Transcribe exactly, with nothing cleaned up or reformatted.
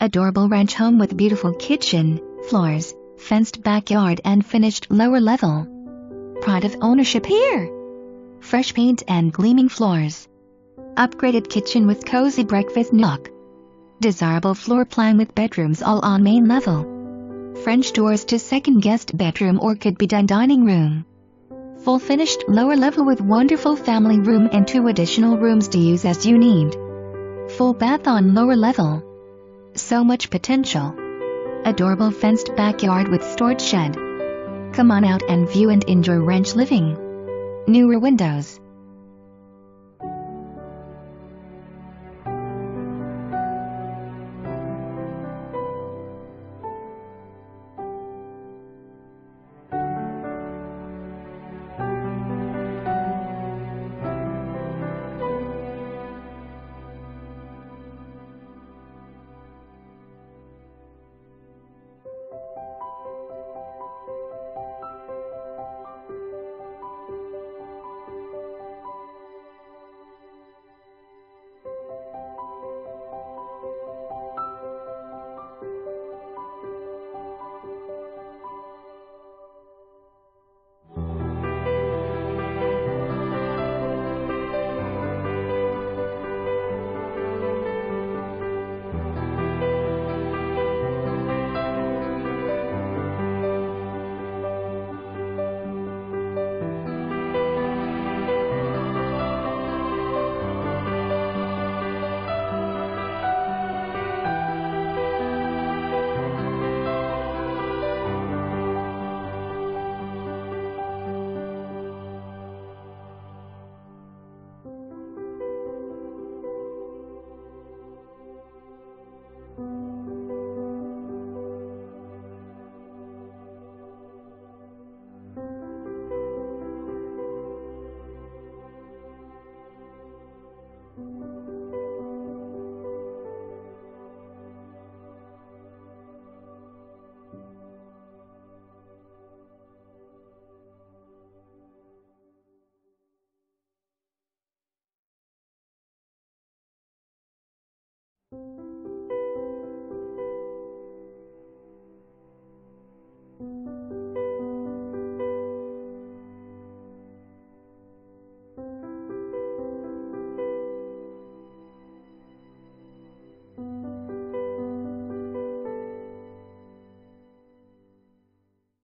Adorable ranch home with beautiful kitchen, floors, fenced backyard and finished lower level. Pride of ownership here. Fresh paint and gleaming floors. Upgraded kitchen with cozy breakfast nook. Desirable floor plan with bedrooms all on main level. French doors to second guest bedroom or could be done dining room. Full finished lower level with wonderful family room and two additional rooms to use as you need. Full bath on lower level. So much potential. Adorable fenced backyard with storage shed. Come on out and view and enjoy ranch living. Newer windows.